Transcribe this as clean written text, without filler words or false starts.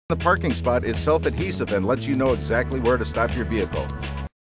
The parking spot is self-adhesive and lets you know exactly where to stop your vehicle.